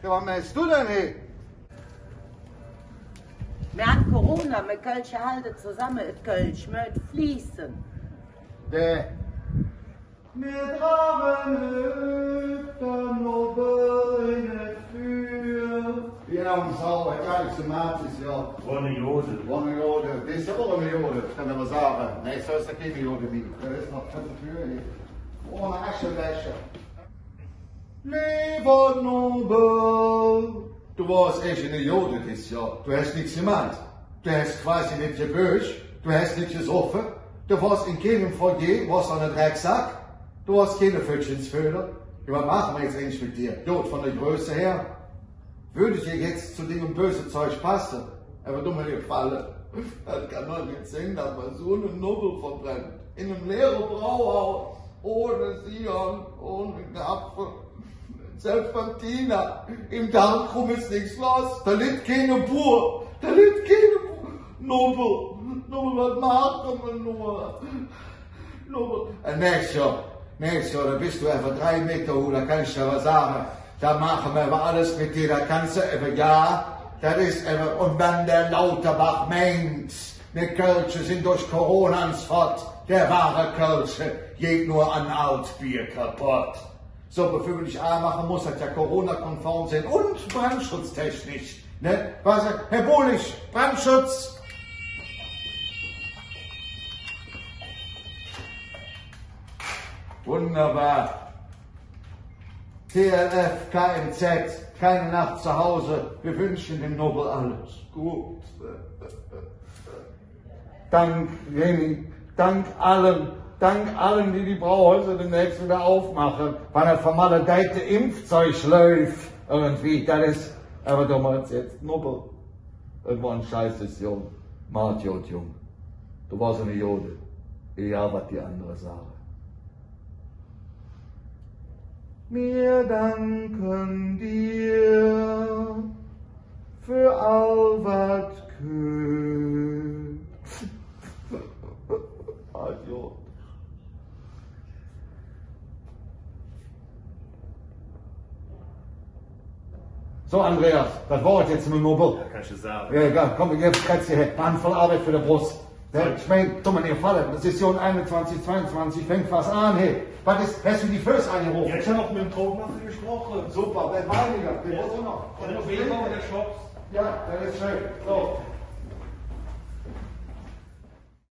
was meinst du denn hier? Wir haben Corona, wir Kölsch halten zusammen, das Kölsch möchte fließen. Der. Wir tragen Hüften oben in der Tür. Ja, und so, ja, ich zum März ist ja. Ohne Jode. Ohne Jode. Das ist ja auch eine Jode, kann ich mal sagen. Nein, so ist da keine Jode mehr. Da ist noch keine Tür hier. Ohne Aschenbecher. Lieber Nobel. Du warst echt eine Jode dieses Jahr. Du hast nichts gemacht. Du hast quasi nicht gebüscht. Du hast nicht gesoffen. Du warst in keinem Foyer, warst an der Drecksack. Du warst keine Fötchensföder. Was machen wir jetzt eigentlich mit dir? Jod, von der Größe her. Würde ich dir jetzt zu dem bösen Zeug passen? Aber du mir gefallen. Das kann doch nicht sein, dass man so einen Nobel verbrennt. In einem leeren Brauhaus. Ohne Sion, ohne Gapfel. Selbst von Tina. Im Darkrum ist nichts los. Da liegt keine Bur. Da liegt keine Bur. Nobel, was machen wir nur? Nobel. Nächstes Jahr, da bist du einfach 3 Meter hoch, da kann ich dir was sagen. Da machen wir aber alles mit dir, da kannst du eben, ja, das ist eben, und wenn der Lauterbach meint, die Kölsche sind durch Corona fort, der wahre Kölsche geht nur an Altbier kaputt. So, bevor ich A machen muss, dass ja Corona-konform sind und brandschutztechnisch. Ne? Was, Herr Bohlich, Brandschutz! Wunderbar. TLF, KMZ, keine Nacht zu Hause. Wir wünschen dem Nobel alles. Gut. Dank Jenny, dank allen, die die Brauhäuser demnächst wieder aufmachen, weil das vermaledeite Impfzeug läuft. Irgendwie, das ist, aber du meinst jetzt Nobel. Das war ein scheißes Jung. Martjod Jung. Du warst eine Jode. Egal, was die anderen sagen. Wir danken dir für all was gehört. Adios. So, Andreas, das war jetzt mit dem Nobel. Ja, kannst du sagen. Ja, egal, komm, jetzt kannst du hier. Mann, voll Arbeit für die Brust. Ich meine, tu mir nicht gefallen, Session 21, 22 fängt fast an, hey. Was ist, hast du die First angerufen? Ja, ich habe noch mit dem Todmacher gesprochen. Super, wer meiniger? Der muss noch. Der Weber und der Schlops. Ja, das ist schön. So,